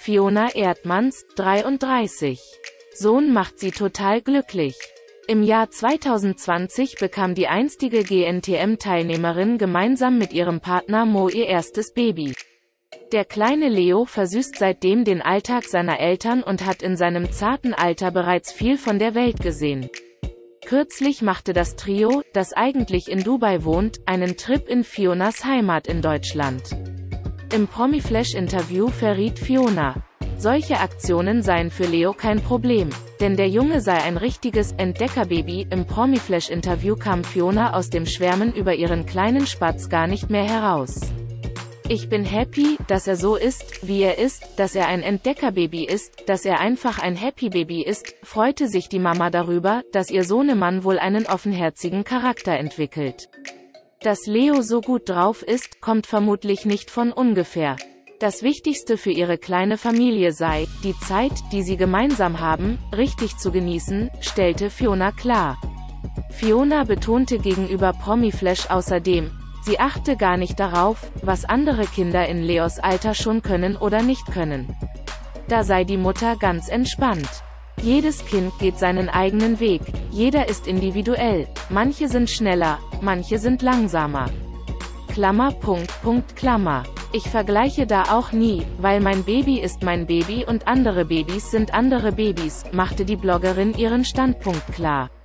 Fiona Erdmanns, 33. Sohn macht sie total glücklich. Im Jahr 2020 bekam die einstige GNTM-Teilnehmerin gemeinsam mit ihrem Partner Mo ihr erstes Baby. Der kleine Leo versüßt seitdem den Alltag seiner Eltern und hat in seinem zarten Alter bereits viel von der Welt gesehen. Kürzlich machte das Trio, das eigentlich in Dubai wohnt, einen Trip in Fionas Heimat in Deutschland. Im Promiflash-Interview verriet Fiona, solche Aktionen seien für Leo kein Problem, denn der Junge sei ein richtiges Entdeckerbaby. Im Promiflash-Interview kam Fiona aus dem Schwärmen über ihren kleinen Spatz gar nicht mehr heraus. Ich bin happy, dass er so ist, wie er ist, dass er ein Entdeckerbaby ist, dass er einfach ein Happy Baby ist, freute sich die Mama darüber, dass ihr Sohnemann wohl einen offenherzigen Charakter entwickelt. Dass Leo so gut drauf ist, kommt vermutlich nicht von ungefähr. Das Wichtigste für ihre kleine Familie sei, die Zeit, die sie gemeinsam haben, richtig zu genießen, stellte Fiona klar. Fiona betonte gegenüber Promiflash außerdem, sie achte gar nicht darauf, was andere Kinder in Leos Alter schon können oder nicht können. Da sei die Mutter ganz entspannt. Jedes Kind geht seinen eigenen Weg, jeder ist individuell, manche sind schneller, manche sind langsamer. Klammer. Ich vergleiche da auch nie, weil mein Baby ist mein Baby und andere Babys sind andere Babys, machte die Bloggerin ihren Standpunkt klar.